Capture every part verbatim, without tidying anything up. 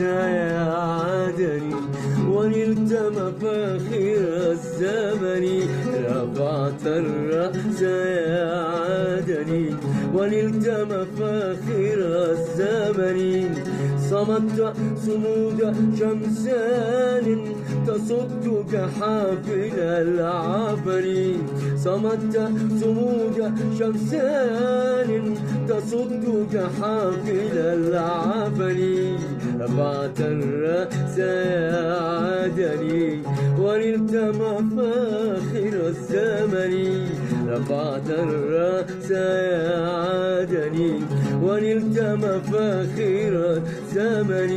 ساعدني ونلت مفاخر الزمن رفعت الرأس ساعدني ونلت مفاخر الزمن صمت صمود شمسان تصدك حافل العبر صمت صمود شمسان تصدك حافل العبر رفعت الرأس عادني ونلت مفاخر الزمن رفعت الرأس عادني ونلت مفاخر الزمن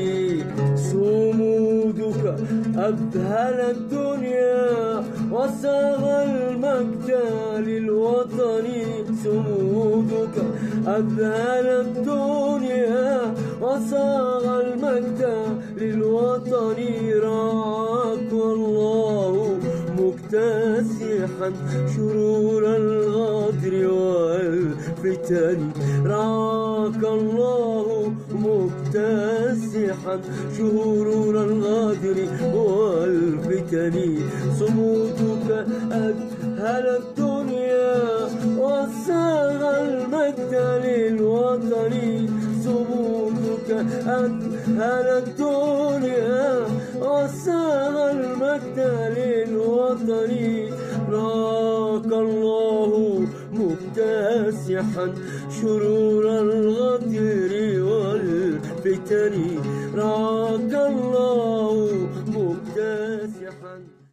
صمودك أبهل الدنيا وصاغ المجد للوطن صمودك أبهل الدنيا وصاغ المجد للوطن رعاك الله مكتسحا شرور الغدر والفتن رعاك الله مكتسحا شرور الغدر والفتن صمودك أدهل الدنيا وصاغ المجد للوطن صمودك أدهل الدنيا وصاغ المجد للوطن راك الله مكتسحا شرور الغدر والفتن راك الله مكتسحا.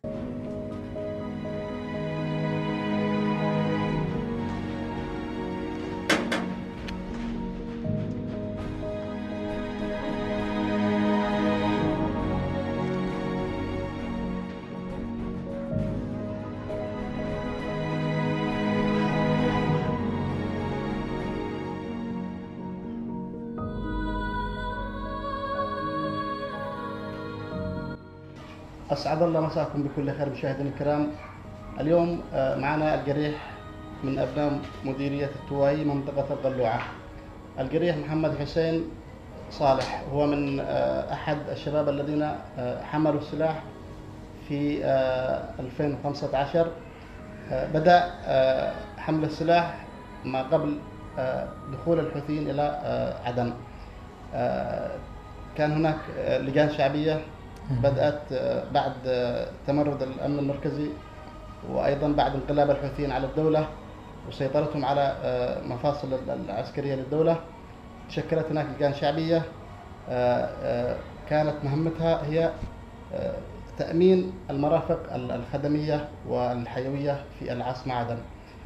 أسعد الله مساكم بكل خير مشاهدينا الكرام. اليوم معنا الجريح من أبناء مديرية التواي منطقة القلوعة. الجريح محمد حسين صالح هو من أحد الشباب الذين حملوا السلاح في ألفين وخمسة عشر. بدأ حمل السلاح ما قبل دخول الحوثيين إلى عدن. كان هناك لجان شعبية بدأت بعد تمرد الأمن المركزي وأيضا بعد انقلاب الحوثيين على الدولة وسيطرتهم على مفاصل العسكرية للدولة. تشكلت هناك لجان شعبية كانت مهمتها هي تأمين المرافق الخدمية والحيوية في العاصمة عدن.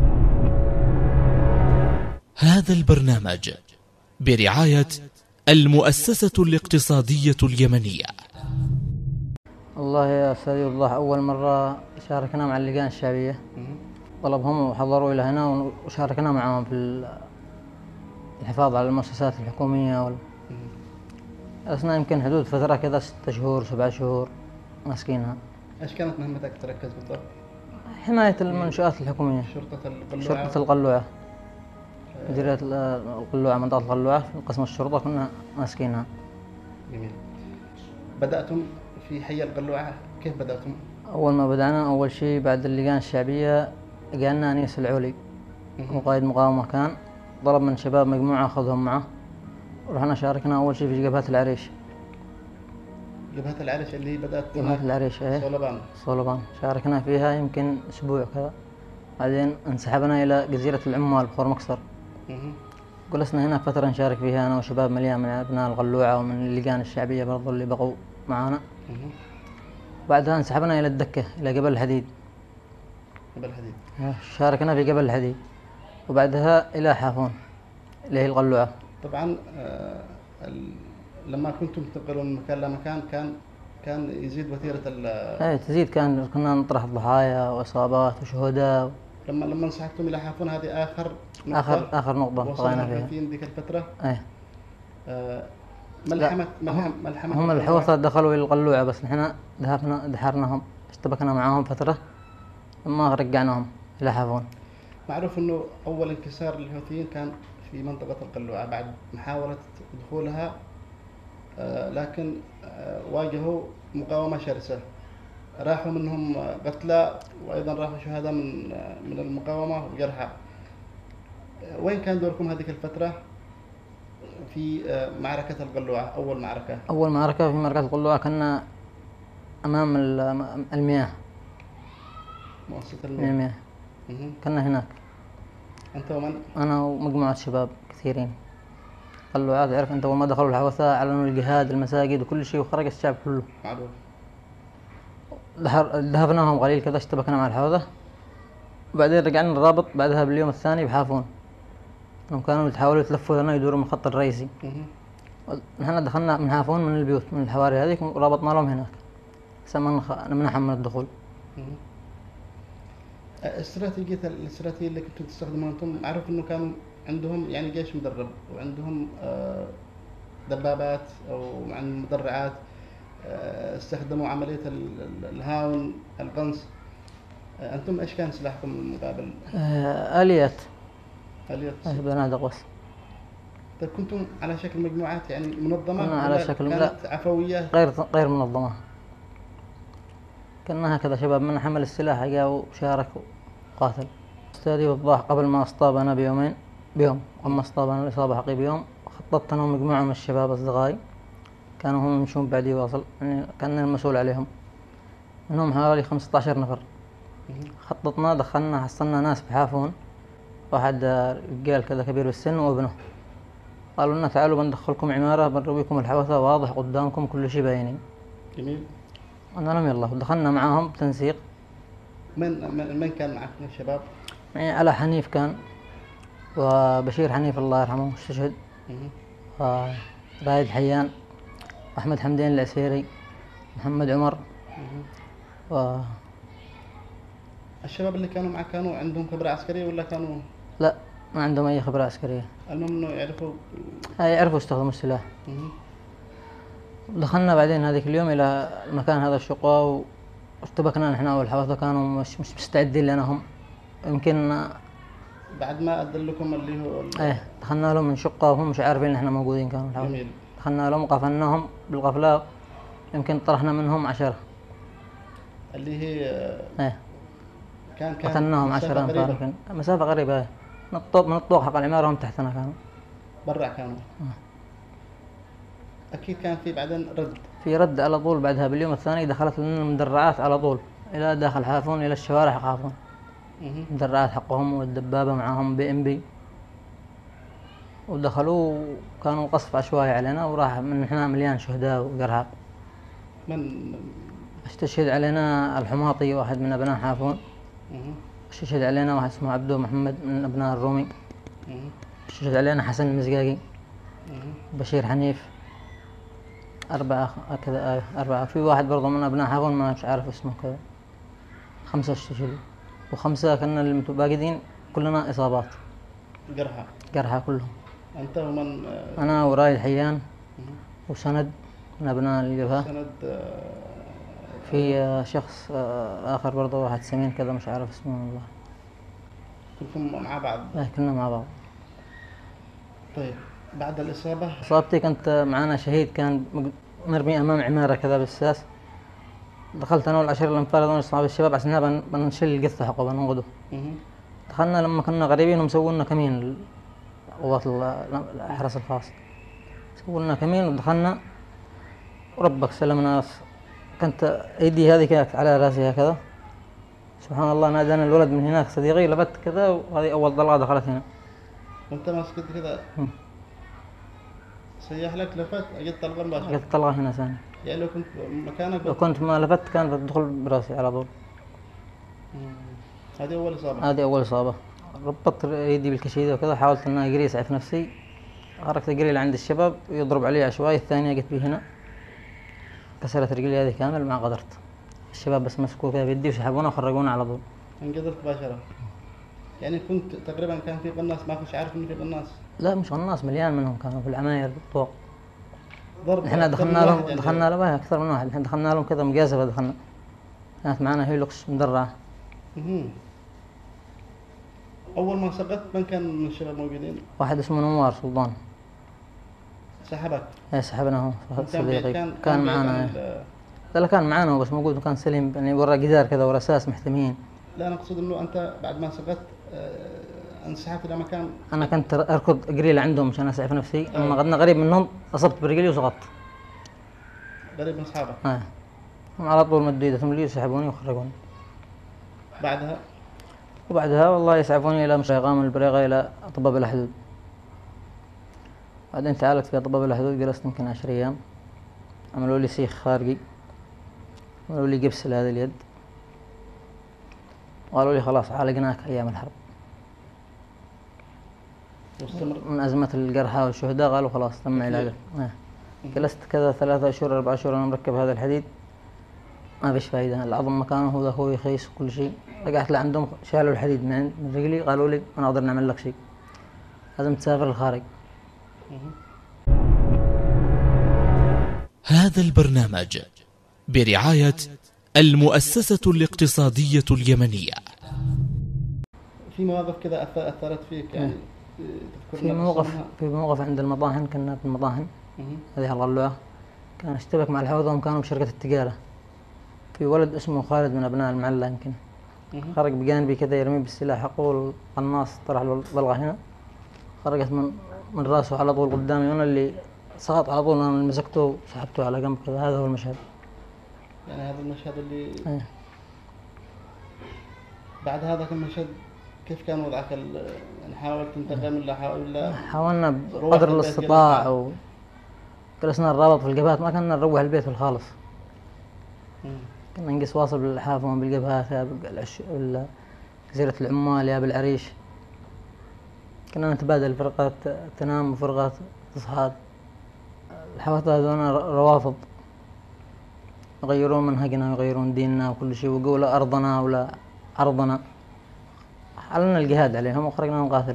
هذا البرنامج برعاية المؤسسة الاقتصادية اليمنية. والله يا أستاذي الله أول مرة شاركنا مع اللجان الشعبية، طلبهم وحضروا إلى هنا وشاركنا معهم في الحفاظ على المؤسسات الحكومية وال... أثناء يمكن حدود فترة كذا ستة شهور سبعة شهور ماسكينها. إيش كانت مهمتك تركز بالضبط؟ حماية المنشآت الحكومية. شرطة القلوعة. شرطة القلوعة. مديرية القلوعة منطقة القلوعة في قسم الشرطة كنا ماسكينها. جميل. بدأتم في حي القلوعة، كيف بدأتم؟ أول ما بدأنا أول شيء بعد اللجان الشعبية جاءنا أنيس العولي وقائد مقاومة كان طلب من شباب مجموعة أخذهم معه ورحنا شاركنا أول شيء في جبهة العريش. جبهة العريش اللي بدأت جبهة العريش ايه صولبان. صولبان شاركنا فيها يمكن أسبوع كذا، بعدين انسحبنا إلى جزيرة العمال بخور مكسر. جلسنا هنا فترة نشارك فيها أنا وشباب مليان من أبناء القلوعة ومن اللجان الشعبية برضو اللي بقوا معانا. بعدها انسحبنا إلى الدكة إلى جبل الحديد. جبل الحديد. شاركنا في جبل الحديد وبعدها إلى حافون اللي هي القلوعة. طبعا آه لما كنتم تنتقلون من مكان لمكان كان كان يزيد وتيرة ال ايه تزيد، كان كنا نطرح ضحايا وإصابات وشهداء. لما لما انسحبتم إلى حافون هذه آخر نقطة آخر آخر نقطة طغينا فيها. في ذيك الفترة. ايه. آه ملحمة ملحمة ملحمة هم الحوثة دخلوا إلى القلوعة بس نحن ذهبنا دحرناهم اشتبكنا معاهم فترة ثم رجعناهم إلى حافون. معروف إنه أول انكسار للحوثيين كان في منطقة القلوعة بعد محاولة دخولها، آه لكن آه، واجهوا مقاومة شرسة، راحوا منهم قتلى وأيضا راحوا شهداء من آه، من المقاومة وجرحى. آه، وين كان دوركم هذه الفترة في آه، معركة القلوعة، أول معركة؟ أول معركة في معركة القلوعة كنا أمام ال- المياه، مؤسسة من المياه. المياه مهم. كنا هناك أنت ومن؟ أنا ومجموعة شباب كثيرين. قلوعات، عرف أنت، أول ما دخلوا الحوثة أعلنوا الجهاد، المساجد وكل شيء، وخرج الشعب كله. معروف. دحر- دهفناهم قليل كذا، اشتبكنا مع الحوثة، وبعدين رجعنا الرابط بعدها باليوم الثاني بحافون. هم كانوا يحاولوا يتلفوا لنا يدوروا من الخط الرئيسي. مهم. نحن دخلنا من حافون من البيوت من الحواري هذيك ورابطنا لهم هناك، سمعنا نمنعهم من الدخول. مهم. آه، استراتيجية الاستراتيجية اللي كنتوا تستخدموها أنتم، أعرف إنه كانوا عندهم يعني جيش مدرب وعندهم آه، دبابات أو عندهم مدرعات، آه، استخدموا عملية ال- ال- الهاون، القنص. آه، أنتم إيش كان سلاحكم مقابل آه، آليات آلية؟ آه، بنادق بس. طيب كنتم على شكل مجموعات يعني منظمة كنا على ولا شكل- كانت عفوية؟ غير غير منظمة، كنا هكذا شباب من حمل السلاح جاء وشارك وقاتل. أستاذي وضاح قبل ما أصطابنا بيومين بيوم، أما أصطابنا الإصابة حقي بيوم، خططت أنا ومجموعة من الشباب أصدقائي كانوا هم يمشون بعدي واصل، يعني كان المسؤول عليهم، منهم حوالي خمسة عشر نفر. مهم. خططنا، دخلنا، حصلنا ناس بحافون، واحد آه، رجال كذا كبير بالسن وابنه، قالوا لنا تعالوا بندخلكم عمارة بنرويكم الحوثة واضح قدامكم كل شيء باينين. جميل. قلنا لهم يلا، ودخلنا معاهم بتنسيق. من من من كان معك من الشباب؟ يعني على حنيف كان، وبشير حنيف الله يرحمه استشهد، مهم. ورايد حيان، وأحمد حمدين العسيري، محمد عمر، مهم. و... الشباب اللي كانوا معك كانوا عندهم خبرة عسكرية ولا كانوا لا، ما عندهم أي خبرة عسكرية، المهم إنه يعرفوا؟ هاي يعرفوا يستخدموا السلاح. مهم. دخلنا بعدين هذيك اليوم إلى المكان هذا الشقة، وارتبكنا نحن والحوثة، كانوا مش, مش مستعدين لنا هم، يمكن بعد ما أدلكم اللي هو ال- ايه دخلنا لهم من شقة وهم مش عارفين ان احنا موجودين كانوا الحوثة. جميل. دخلنا لهم وقفلناهم بالغفلة، يمكن طرحنا منهم عشرة، اللي هي آه، ايه كان كان قتلناهم مسافة عشرة قريبة. أنفار يمكن، مسافة قريبة ايه، من الطوق من الطوق حق العمارة هم تحتنا كانوا. برا كانوا. أكيد كان في بعدين رد. في رد على طول بعدها باليوم الثاني، دخلت لنا المدرعات على طول إلى داخل حافون، إلى الشوارع حق حافون، مهم. المدرعات حقهم والدبابة معاهم بي ام بي، ودخلوا كانوا قصف عشوائي علينا، وراح من احنا مليان شهداء وجرحى. من استشهد علينا الحماطي واحد من أبناء حافون، مهم. استشهد علينا واحد اسمه عبدو محمد من أبناء الرومي، مهم. استشهد علينا حسن المزقاقي، مهم. بشير حنيف، أربعة كذا، آه، أربعة. في واحد برضه من أبناء حافون ما مش عارف اسمه كذا. خمسة استشهدوا، وخمسة كنا المتباقدين كلنا إصابات، جرحى. جرحى كلهم. أنت ومن آه، أنا ورايد حيان مهم. وسند من أبناء الجبهة. سند آه، في آه، شخص آه، آخر برضه واحد سمين كذا مش عارف اسمه والله. كلكم مع بعض. آه، كنا مع بعض. طيب بعد الإصابة إصابتي كنت معانا شهيد كان مق- مرمي أمام عمارة كذا بالساس، دخلت أنا والعشر الأنفار هذول أصحاب الشباب عشان بن- بنشيل القثة حقه بننقذه. مهم. دخلنا لما كنا غريبين ومسووا لنا كمين، قوات ال- الحرس الخاص سووا لنا كمين، ودخلنا وربك سلمنا. كنت ايدي هذه كانت على راسي هكذا، سبحان الله نادانا الولد من هناك صديقي، لبت كذا، وهذه اول طلقه دخلت هنا. وأنت ماسك كذا مم. سيح لك لفت أجد طلقة مباشرة. قلت طلقه هنا ثاني، يعني لو كنت مكانك لو كنت ما لفت كانت بتدخل براسي على طول. مم. هذه أول إصابة. هذه اول اصابه. ربطت ايدي بالكشيده وكذا، حاولت ان اجري اسعف نفسي، خرجت اجري لعند الشباب يضرب علي عشوائي، الثانيه جت بي هنا كسرت رجلي هذه كامل، ما قدرت. الشباب بس مسكوه كذا بيدي وسحبونا وخرجونا على طول. انقذت مباشرة. يعني كنت تقريبا كان في قناص، ما كنتش عارف إنه في قناص. لا مش غناص، مليان منهم كانوا في العماير بالطوق. ضرب. احنا أكثر من دخلنا واحد لهم يعني. دخلنا لهم اكثر من واحد، احنا دخلنا لهم كذا مجازفه، دخلنا كانت معنا هيلوكس مدرعه. مهم. أول ما سقطت من كان من الشباب موجودين؟ واحد اسمه نوار سلطان، سحبك؟ ايه سحبنا هو صديقي كان, كان معنا. لا كان معنا هو بس موجود وكان سليم يعني ورا جدار كذا ورا اساس محتميين. لا انا اقصد انه انت بعد ما سقطت انسحبت الى مكان. انا كنت اركض قليل عندهم عشان اسعف نفسي. لما قعدنا قريب منهم اصبت برجلي وسقطت. قريب من اصحابك؟ اه على طول مدوا ايدهم لي وسحبوني وخرجوني. بعدها؟ وبعدها والله يسعفوني الى مستشفى إقامة البريغة الى اطباء بلا حدود. بعدين تعالت في اطباء بلا حدود جلست يمكن عشر ايام. عملوا لي سيخ خارجي، عملوا لي جبس لهذه اليد، وقالوا لي خلاص عالجناك ايام الحرب. واستمر من ازمه الجرحى والشهداء قالوا خلاص تم علاجك. آه. جلست كذا ثلاثة اشهر اربع اشهر انا مركب هذا الحديد ما فيش فايده. العظم مكانه هو هو يخيس وكل شيء. رجعت لعندهم شالوا الحديد من عند من رجلي قالوا لي ما نقدر نعمل لك شيء، لازم تسافر للخارج. هذا البرنامج برعاية المؤسسة الاقتصادية اليمنية. في مواقف كذا أثرت فيك يعني؟ في موقف في موقف عند المطاحن. كنا في المطاحن هذه الغلوعة كان اشتبك مع الحوضة وكانوا بشركة التجارة. في ولد اسمه خالد من أبناء المعلة يمكن خرج بجانبي كذا يرمي بالسلاح حقول القناص طرح البلغة هنا خرجت من من راسه على طول قدامي وانا اللي سقط على طول. انا اللي مسكته وسحبته على جنب كذا. هذا هو المشهد. يعني هذا المشهد اللي ايه. بعد هذاك المشهد كيف كان وضعك؟ يعني حاولت تنتقم ولا حاول حاولنا بقدر الاستطاع وجلسنا نرابط في الجبهات. ما كنا نروح البيت بالخالص. كنا نقص واصل بالحافظ بالجبهات يا جزيرة العمال يا بالعريش. كنا نتبادل فرقات تنام وفرقات تصحى. الحوافظ هذول روافض يغيرون منهجنا ويغيرون ديننا وكل شيء ويقولوا أرضنا ولا عرضنا. حلنا الجهاد عليهم وخرجنا نقاتل.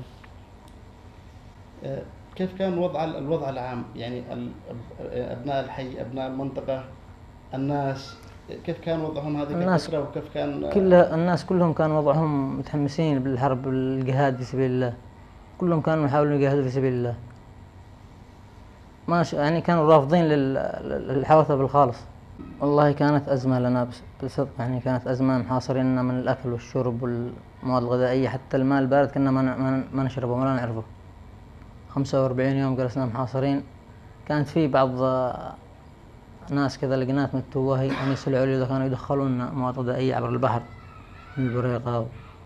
كيف كان وضع الوضع العام يعني أبناء الحي أبناء المنطقة الناس كيف كان وضعهم هذه الفترة وكيف كان كل الناس كلهم كان وضعهم متحمسين بالحرب والجهاد في سبيل الله. كلهم كانوا يحاولون يجاهدوا في سبيل الله. ما يعني كانوا رافضين للحوثة بالخالص. والله كانت أزمة لنا بصدق يعني كانت أزمة محاصريننا من الأكل والشرب والمواد الغذائية. حتى الماء البارد كنا ما ما نشربه ولا نعرفه. خمسة وأربعين يوم جلسنا محاصرين. كانت في بعض ناس كذا لقينات من التواهي يعني يسلعوا لي إذا كانوا يدخلون مواد غذائية عبر البحر من البريقة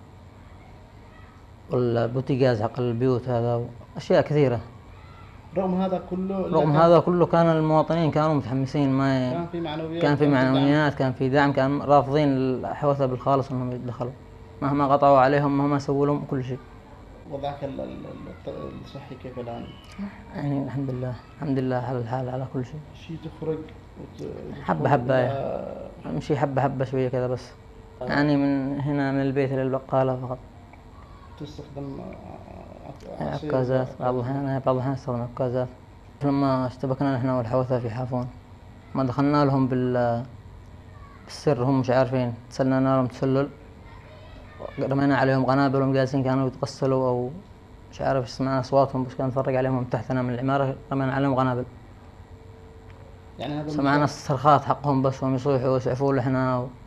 والبوتيغاز حق البيوت هذا وأشياء كثيرة. رغم هذا كله رغم هذا كله كان المواطنين كانوا متحمسين. ما كان في معنويات كان في معنويات كان في دعم. كان رافضين الحوثة بالخالص انهم يتدخلوا مهما قطعوا عليهم مهما سووا لهم كل شيء. وضعك الصحي كيف الآن؟ يعني الحمد لله الحمد لله على الحال على كل شيء. شيء تخرج حبة حبة امشي حبة حبة شوية كذا بس. يعني من هنا من البيت إلى البقالة فقط. تستخدم عكازات بعض الأحيان بعض الأحيان نستخدم عكازات. لما اشتبكنا نحن والحوثة في حافون ما دخلنا لهم بال بالسر هم مش عارفين. تسللنا لهم تسلل رمينا عليهم قنابل وهم جالسين كانوا يتغسلوا أو مش عارف سمعنا أصواتهم بس كان نتفرج عليهم من تحتنا من العمارة رمينا عليهم قنابل. يعني هذا سمعنا الصرخات حقهم بس وهم يصيحوا ويسعفوا لحنا و...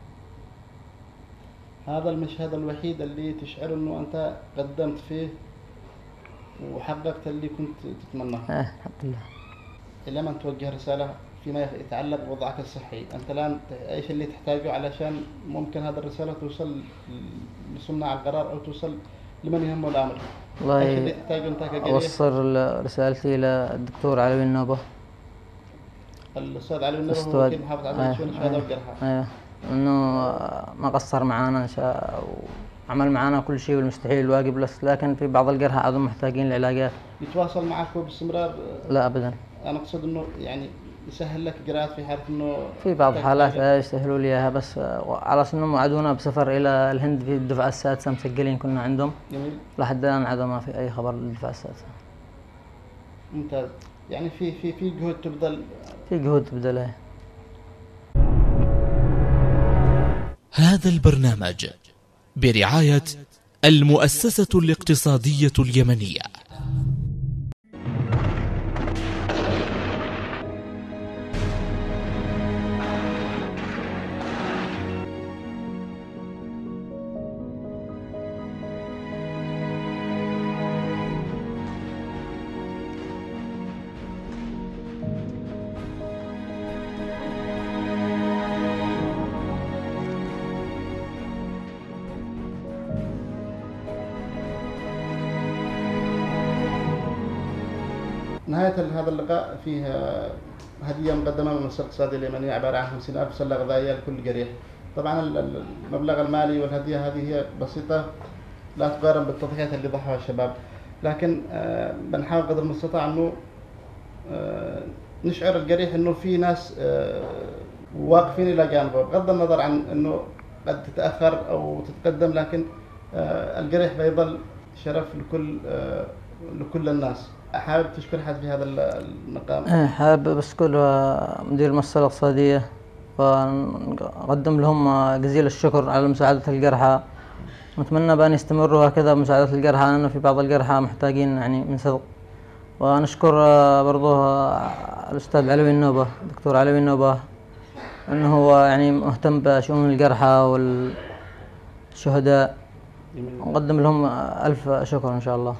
هذا المشهد الوحيد اللي تشعر انه انت قدمت فيه وحققت اللي كنت تتمناه. ايه الحمد لله. لما توجه رسالة فيما يتعلق بوضعك الصحي انت الان ايش اللي تحتاجه علشان ممكن هذه الرسالة توصل لصناع القرار او توصل لمن يهمه الامر؟ والله ايش اللي تحتاجه انت كجريح؟ اوصل رسالتي للدكتور علوي النوبة. الاستاذ علوي النوبة هو وكيل محافظة عدن شؤون الشهداء والجرحى. ايوه انه ما قصر معانا وعمل معانا كل شيء والمستحيل الواجب بس لكن في بعض الجرحى عادهم محتاجين لعلاجات. يتواصل معك هو باستمرار؟ لا ابدا. انا اقصد انه يعني يسهل لك اجراءات في حاله انه في بعض الحالات يسهلوا لي اياها بس على انهم وعدونا بسفر الى الهند في الدفعه السادسه مسجلين كنا عندهم. جميل. لحد الان عاد ما في اي خبر للدفعه السادسه. ممتاز. يعني في في في جهود تبذل في جهود تبذل. هذا البرنامج برعاية المؤسسة الاقتصادية اليمنية. نهاية هذا اللقاء فيه هدية مقدمة من المؤسسة الاقتصادية اليمنية عبارة عن خمسين ألف سلة غذائية لكل قرية. طبعا المبلغ المالي والهدية هذه هي بسيطة لا تقارن بالتضحيات اللي ضحاها الشباب، لكن بنحاول قدر المستطاع انه نشعر القريح انه في ناس واقفين الى جانبه بغض النظر عن انه قد تتاخر او تتقدم، لكن القريح بيظل شرف لكل لكل الناس. حابب تشكر حد في هذا المقام؟ حابب اشكر مدير المؤسسة الاقتصادية ونقدم لهم جزيل الشكر على مساعدة القرحى. نتمنى بأن يستمروا هكذا بمساعدة القرحى، لأنه في بعض القرحى محتاجين يعني من صدق. ونشكر برضه الأستاذ علوي النوبة، الدكتور علوي النوبة، أنه هو يعني مهتم بشؤون القرحى والشهداء. نقدم لهم ألف شكر إن شاء الله.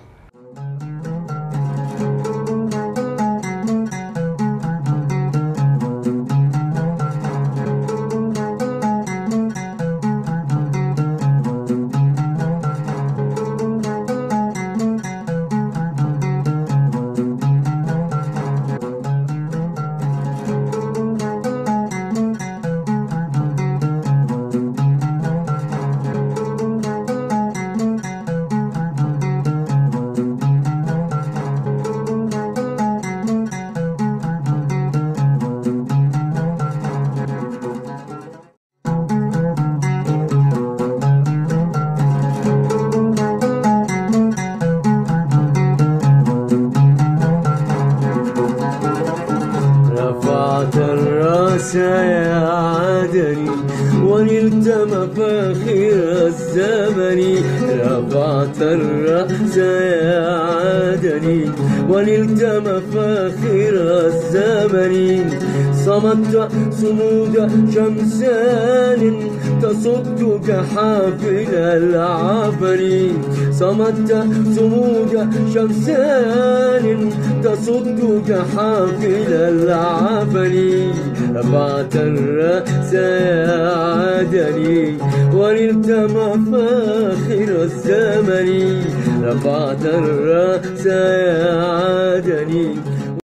الراس يا عدني ونلت مفاخر الزمن، رفعت الراس يا عدني ونلت مفاخر الزمن، صمت صمود شمسان تصدك حافل العفن، صمت صمود شمسان تصدك حافل العفن، رفعت الرأس يا عدني ونلت مفاخر الزمن، رفعت الرأس يا عدني